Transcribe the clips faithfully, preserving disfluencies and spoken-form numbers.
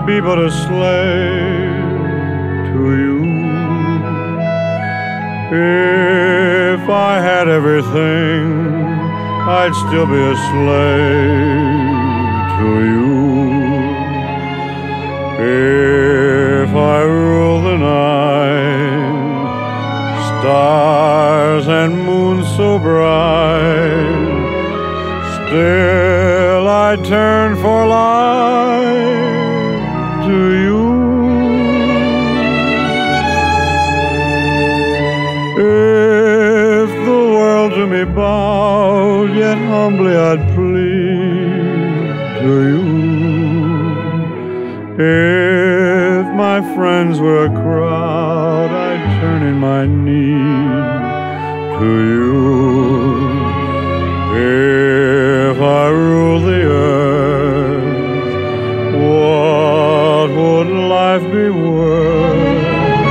I'd be but a slave to you. If I had everything, I'd still be a slave to you. If I rule the night, stars and moon so bright, still I turn for life to you. If the world to me bowed, yet humbly I'd plead to you. If my friends were a crowd, I'd turn in my need to you. If I ruled the earth, what would life be worth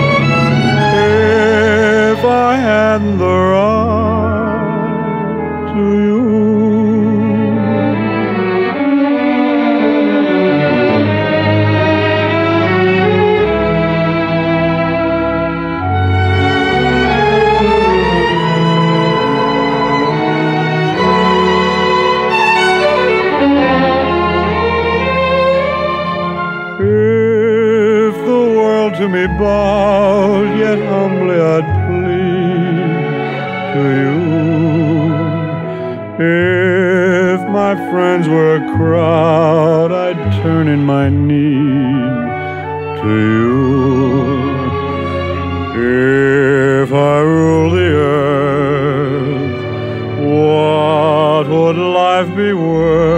if I hadn't the right to you? To me bowed, yet humbly I'd plead to you. If my friends were a crowd, I'd turn in my need to you. If I ruled the earth, what would life be worth